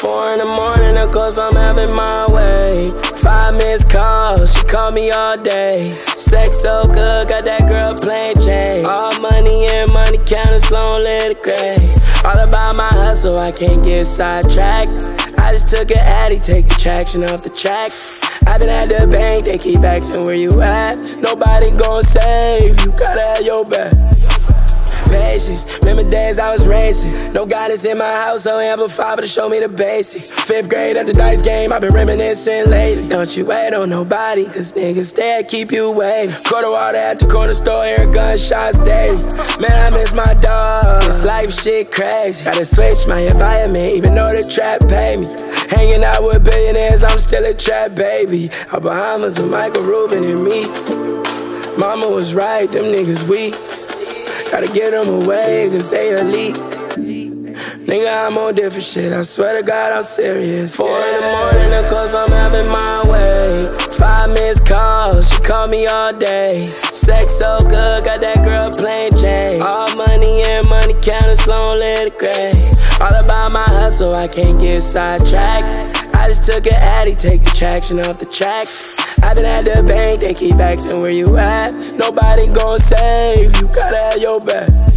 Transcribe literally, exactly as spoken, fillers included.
Four in the morning, of course I'm having my way. Five missed calls, she called me all day. Sex so good, got that girl playing Jane. All money and money counting, Sloan let it gray. All about my hustle, I can't get sidetracked. I just took an Addy, take the traction off the track. I been at the bank, they keep asking where you at. Nobody gon' save you, gotta have your back. Patience, remember days I was racing. No guidance in my house, so amplified to show me the basics. Fifth grade at the dice game, I've been reminiscing lately. Don't you wait on nobody, cause niggas there keep you waiting. Quarter water at the corner store, hear gunshots daily. Man, I miss my dog, this life shit crazy. Gotta switch my environment, even though the trap pay me. Hanging out with billionaires, I'm still a trap baby. Out Bahamas with Michael Rubin and me. Mama was right, them niggas weak. Gotta get them away, cause they elite. Nigga, I'm on different shit, I swear to God I'm serious. Four in the morning, of course I'm having my way. Five missed calls, she called me all day. Sex so good, got that girl playing Jane. All money and money counting, Sloan let it gray. All about my hustle, I can't get sidetracked. I just took an Addy, take the traction off the track. I been at the bank, they keep asking where you at. Nobody gon' save you, gotta have your back.